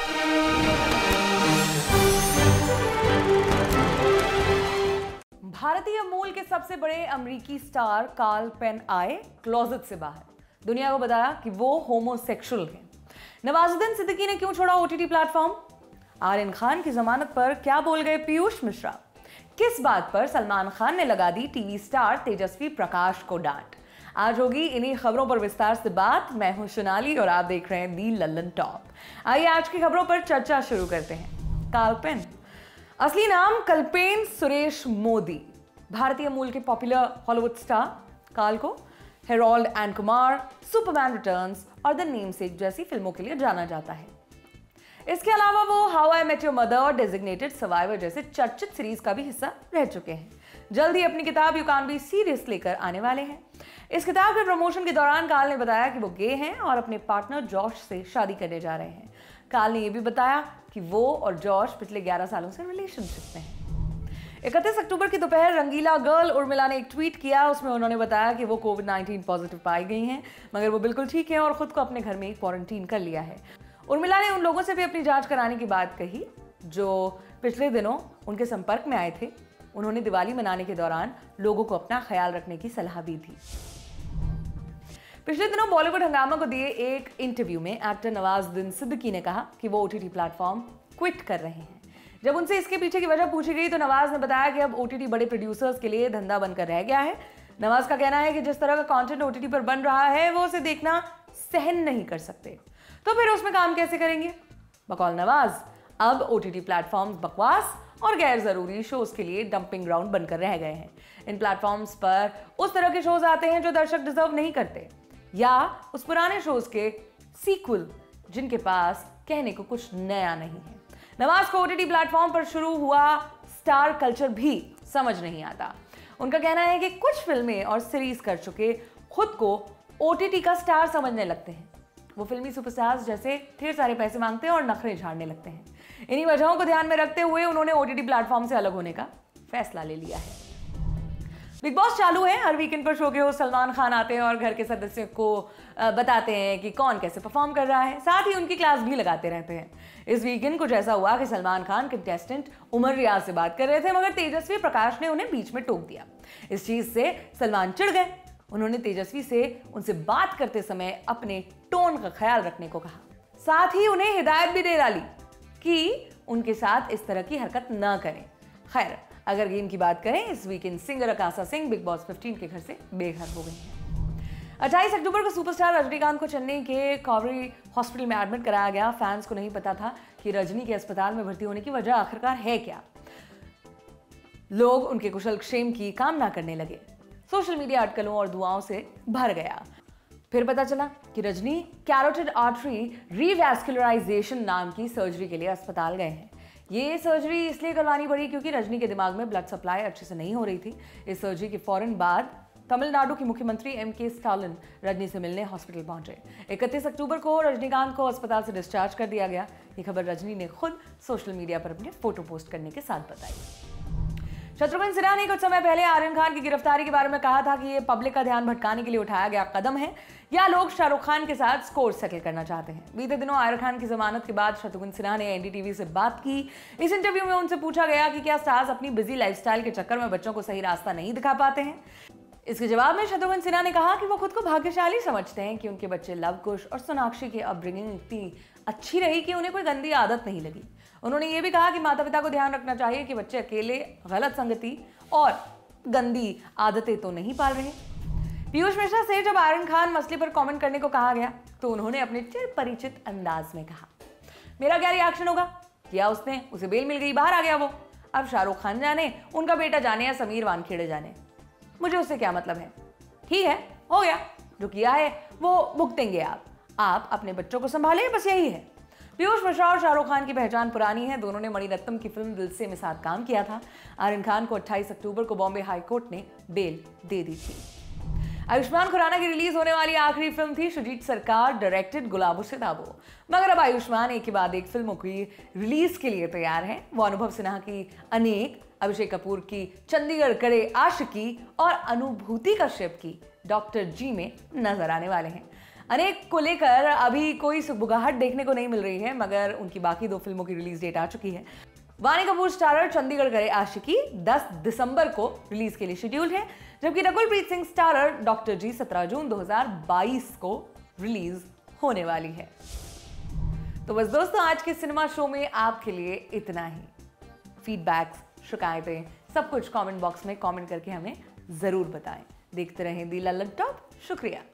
भारतीय मूल के सबसे बड़े अमेरिकी स्टार कार्ल पेन आए क्लोजेट से बाहर, दुनिया को बताया कि वो होमोसेक्सुअल हैं। नवाजुद्दीन सिद्दीकी ने क्यों छोड़ा ओटीटी प्लेटफॉर्म? आर्यन खान की जमानत पर क्या बोल गए पीयूष मिश्रा? किस बात पर सलमान खान ने लगा दी टीवी स्टार तेजस्वी प्रकाश को डांट? आज होगी इन्हीं खबरों पर विस्तार से बात। मैं हूं सोनाली और आप देख रहे हैं दी लल्लन टॉप। आइए आज की खबरों पर चर्चा शुरू करते हैं। कार्ल पेन, असली नाम कल्पेन सुरेश मोदी, भारतीय मूल के पॉपुलर हॉलीवुड स्टार कार्ल को Harold and Kumar, Superman Returns और द नेमसेक जैसी फिल्मों के लिए जाना जाता है। इसके अलावा वो How I Met Your Mother और डेजिग्नेटेड सर्वाइवर जैसे चर्चित सीरीज का भी हिस्सा रह चुके हैं। जल्द ही अपनी किताब यू कैन बी सीरियस लेकर आने वाले हैं। इस किताब के प्रमोशन के दौरान कार्ल ने बताया कि वो गे हैं और अपने पार्टनर जॉश से शादी करने जा रहे हैं। कार्ल ने यह भी बताया कि वो और जॉश पिछले 11 सालों से रिलेशनशिप में हैं। 31 अक्टूबर की दोपहर रंगीला गर्ल उर्मिला ने एक ट्वीट किया। उसमें उन्होंने बताया कि वो कोविड-19 पॉजिटिव पाई गई हैं, मगर वो बिल्कुल ठीक है और खुद को अपने घर में ही क्वारंटीन कर लिया है। उर्मिला ने उन लोगों से भी अपनी जांच कराने की बात कही जो पिछले दिनों उनके संपर्क में आए थे। उन्होंने दिवाली मनाने के दौरान लोगों को अपना ख्याल रखने की सलाह भी दी। पिछले दिनों बॉलीवुड हंगामा को दिए एक इंटरव्यू में एक्टर नवाजुद्दीन सिद्दीकी ने कहा कि वो ओटीटी प्लेटफॉर्म क्विट कर रहे हैं। जब उनसे इसके पीछे की वजह पूछी गई तो नवाज ने बताया कि अब ओटीटी बड़े प्रोड्यूसर्स के लिए धंधा बनकर रह गया है। नवाज का कहना है कि जिस तरह का कंटेंट ओटीटी पर बन रहा है वो उसे देखना सहन नहीं कर सकते, तो फिर उसमें काम कैसे करेंगे? बकौल नवाज, अब ओटीटी प्लेटफॉर्म्स बकवास और गैर जरूरी शोज के लिए डंपिंग ग्राउंड बनकर रह गए हैं। इन प्लेटफॉर्म्स पर उस तरह के शोज आते हैं जो दर्शक डिजर्व नहीं करते, या उस पुराने शोज के सीक्वल जिनके पास कहने को कुछ नया नहीं है। नवाज को ओटीटी प्लेटफॉर्म पर शुरू हुआ स्टार कल्चर भी समझ नहीं आता। उनका कहना है कि कुछ फिल्में और सीरीज कर चुके खुद को ओटीटी का स्टार समझने लगते हैं। वो फिल्मी सुपरस्टार्स जैसे ढेर सारे पैसे मांगते हैं और नखरे झाड़ने लगते हैं। इन्हीं वजहों को ध्यान में रखते हुए उन्होंने ओटीटी प्लेटफॉर्म से अलग होने का फैसला ले लिया है। बिग बॉस चालू है। हर वीकेंड पर शो के होस्ट सलमान खान आते हैं और घर के सदस्यों को बताते हैं कि कौन कैसे परफॉर्म कर रहा है, साथ ही उनकी क्लास भी लगाते रहते हैं। इस वीकेंड कुछ ऐसा हुआ कि सलमान खान कंटेस्टेंट उमर रियाज से बात कर रहे थे, मगर तेजस्वी प्रकाश ने उन्हें बीच में टोक दिया। इस चीज से सलमान चिढ़ गए। उन्होंने तेजस्वी से उनसे बात करते समय अपने टोन का ख्याल रखने को कहा, साथ ही उन्हें हिदायत भी दे डाली कि उनके साथ इस तरह की हरकत न करें। खैर, अगर गेम की बात करें, इस weekend singer Akasa Singh Bigg Boss 15 के घर से बेघर हो गई हैं। 28 अक्टूबर को सुपरस्टार रजनीकांत को चेन्नई के कावेरी हॉस्पिटल में एडमिट कराया गया। फैंस को नहीं पता था कि रजनी के अस्पताल में भर्ती होने की वजह आखिरकार है क्या। लोग उनके कुशल क्षेम की कामना करने लगे। सोशल मीडिया अटकलों और दुआओं से भर गया। फिर पता चला कि रजनी कैरोटिड आर्टरी रीवैस्कुलराइजेशन नाम की सर्जरी के लिए अस्पताल गए हैं। ये सर्जरी इसलिए करवानी पड़ी क्योंकि रजनी के दिमाग में ब्लड सप्लाई अच्छे से नहीं हो रही थी। इस सर्जरी के फौरन बाद तमिलनाडु के मुख्यमंत्री एम.के. स्टालिन रजनी से मिलने हॉस्पिटल पहुंचे। 31 अक्टूबर को रजनीकांत को अस्पताल से डिस्चार्ज कर दिया गया। ये खबर रजनी ने खुद सोशल मीडिया पर अपने फोटो पोस्ट करने के साथ बताई। शत्रुघ्न सिन्हा ने कुछ समय पहले आर्यन खान की गिरफ्तारी के बारे में कहा था कि ये पब्लिक का ध्यान भटकाने के लिए उठाया गया कदम है, या लोग शाहरुख खान के साथ स्कोर सेटल करना चाहते हैं। बीते दिनों आर्यन खान की जमानत के बाद शत्रुघ्न सिन्हा ने एनडीटीवी से बात की। इस इंटरव्यू में उनसे पूछा गया कि क्या स्टार्स अपनी बिजी लाइफस्टाइल के चक्कर में बच्चों को सही रास्ता नहीं दिखा पाते हैं। इसके जवाब में शत्रुघ्न सिन्हा ने कहा कि वो खुद को भाग्यशाली समझते हैं कि उनके बच्चे लव कुश और सोनाक्षी की अपब्रिंगिंग इतनी अच्छी रही कि उन्हें कोई गंदी आदत नहीं लगी। उन्होंने ये भी कहा कि माता पिता को ध्यान रखना चाहिए कि बच्चे अकेले गलत संगति और गंदी आदतें तो नहीं पाल रहे। पीयूष मिश्रा से जब आर्यन खान मसले पर कमेंट करने को कहा गया तो उन्होंने अपने चिर परिचित अंदाज में कहा, मेरा क्या रिएक्शन होगा? किया उसने, उसे बेल मिल गई, बाहर आ गया वो। अब शाहरुख खान जाने, उनका बेटा जाने या समीर वानखेड़े जाने, मुझे उससे क्या मतलब है? ठीक है, हो गया, जो किया है वो भुगतेंगे आप अपने बच्चों को संभालें, बस यही है। पीयूष मिश्रा और शाहरुख खान की पहचान पुरानी है। दोनों ने मणिरत्नम की फिल्म दिल से में साथ काम किया था। आर्यन खान को 28 अक्टूबर को बॉम्बे हाई कोर्ट ने बेल दे दी थी। आयुष्मान खुराना की रिलीज होने वाली आखिरी फिल्म थी सुजीत सरकार डायरेक्टेड गुलाबो सिताबो, मगर अब आयुष्मान एक के बाद एक फिल्मों की रिलीज के लिए तैयार हैं। वो अनुभव सिन्हा की अनेक, अभिषेक कपूर की चंडीगढ़ करे आशिकी और अनुभूति कश्यप की डॉक्टर जी में नजर आने वाले हैं। अनेक को लेकर अभी कोई सुगबुगाहट देखने को नहीं मिल रही है, मगर उनकी बाकी 2 फिल्मों की रिलीज डेट आ चुकी है। वानी कपूर स्टारर चंडीगढ़ करे आशिकी 10 दिसंबर को रिलीज के लिए शेड्यूल है, जबकि Rakul Preet Singh starrer doctor G 17 June 2022 को रिलीज होने वाली है। तो बस दोस्तों, आज के सिनेमा शो में आपके लिए इतना ही। फीडबैक्स, शिकायतें, सब कुछ कमेंट बॉक्स में कमेंट करके हमें जरूर बताएं। देखते रहें दी लल्लन टॉप। शुक्रिया।